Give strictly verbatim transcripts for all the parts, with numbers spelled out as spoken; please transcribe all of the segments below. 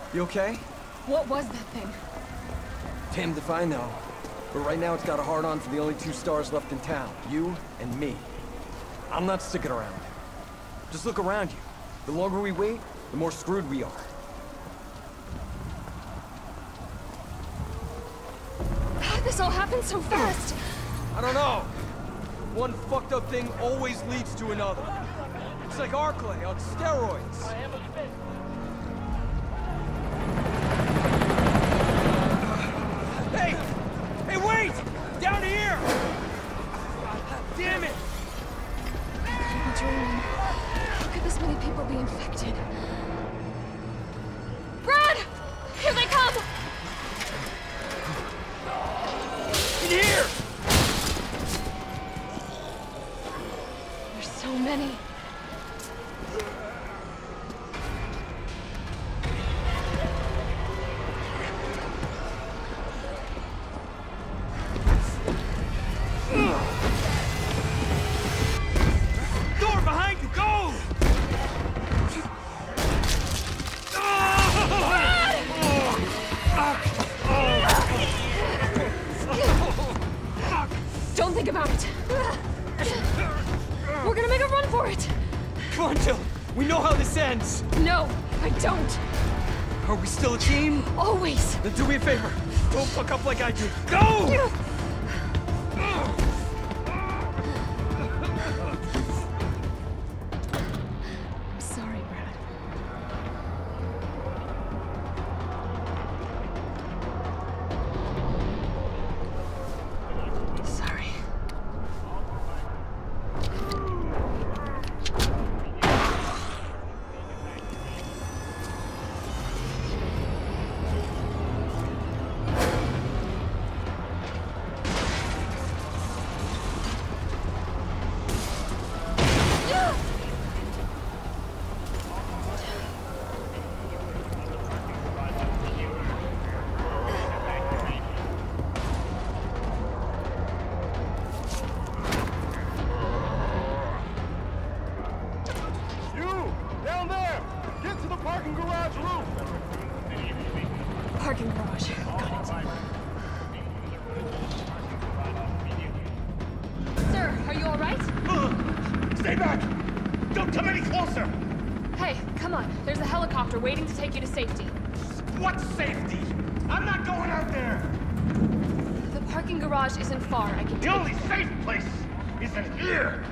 You okay? What was that thing? Damned if I know. But right now it's got a hard-on for the only two stars left in town. You and me. I'm not sticking around. Just look around you. The longer we wait, the more screwed we are. How'd this all happen so fast? I don't know. One fucked up thing always leads to another. It's like Arklay on steroids. Hey! Hey, wait! Down here! Damn it! I'm dreaming. How could this many people be infected? Brad! Here they come! In here! There's so many. Door behind you, go! Don't think about it. We're gonna make a run for it. Come on, Jill. We know how this ends. No, I don't. Are we still a team? Always. Then do me a favor. Don't fuck up like I did. Go! Sorry, Brad. Sorry. Parking garage roof! Parking garage. Got it. Sir, are you all right? Uh, stay back! Don't come any closer! Hey, come on. There's a helicopter waiting to take you to safety. What safety? I'm not going out there! The parking garage isn't far. I can The take only you. safe place is in here!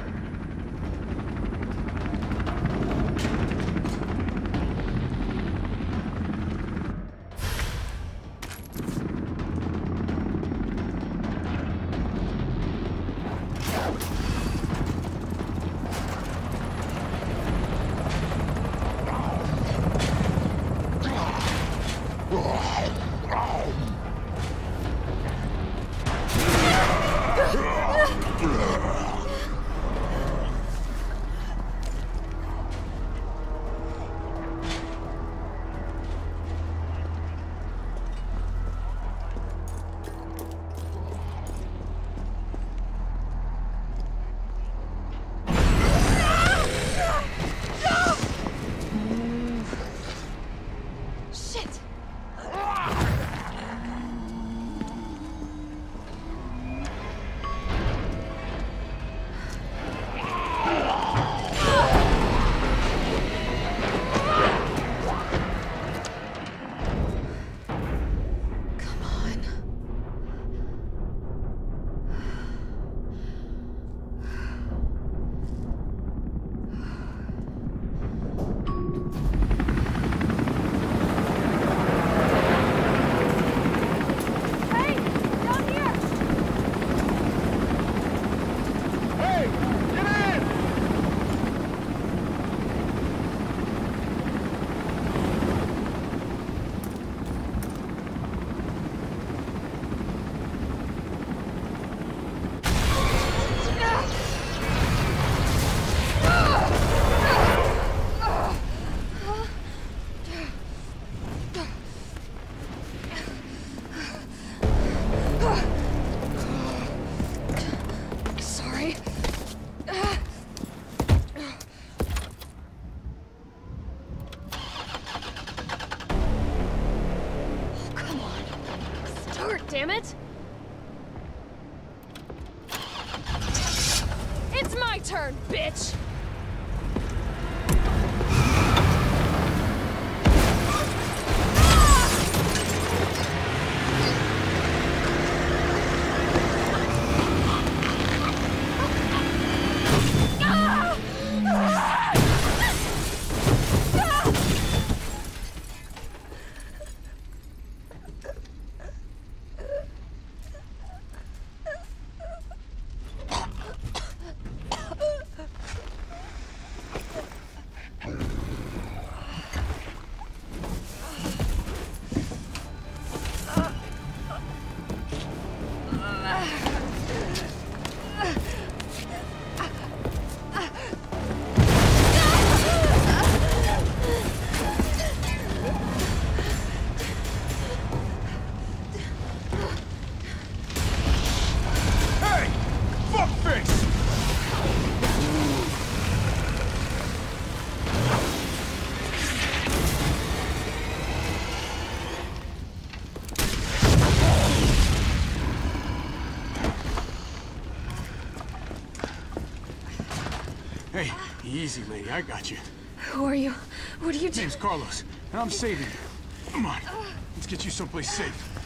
Shit! Damn it! It's my turn, bitch! Hey, easy, lady. I got you. Who are you? What are you doing? Name's Carlos, and I'm saving you. Come on. Let's get you someplace safe.